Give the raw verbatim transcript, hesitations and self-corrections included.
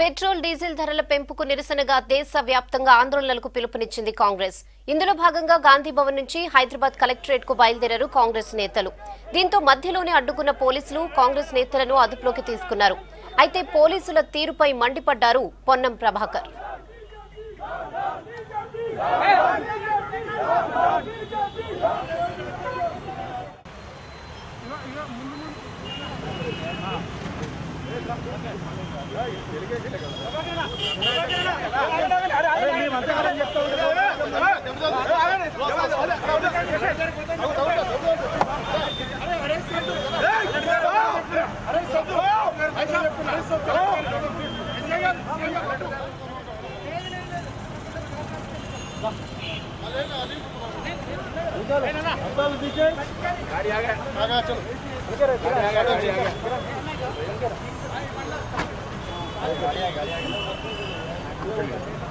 Petrol diesel ధరల పెంపుకు నిరసనగా దేశవ్యాప్తంగా ఆందోళనలకు పిలుపునిచ్చింది కాంగ్రెస్. ఇందులో భాగంగా గాంధీ భవన్ నుంచి హైదరాబాద్ కలెక్టరేట్ కు బయలుదేరారు కాంగ్రెస్ నేతలు. దీంతో మధ్యలోనే అడ్డుకున్న పోలీసులు కాంగ్రెస్ నేతలను అదుపులోకి తీసుకున్నారు. అయితే పోలీసుల తీరుపై మండిపడ్డారు పొన్నం ప్రభాకర్. गाड़ी आ गया आगा चलो गाड़ी आ गया गाड़ी आ गया गाड़ी आ गया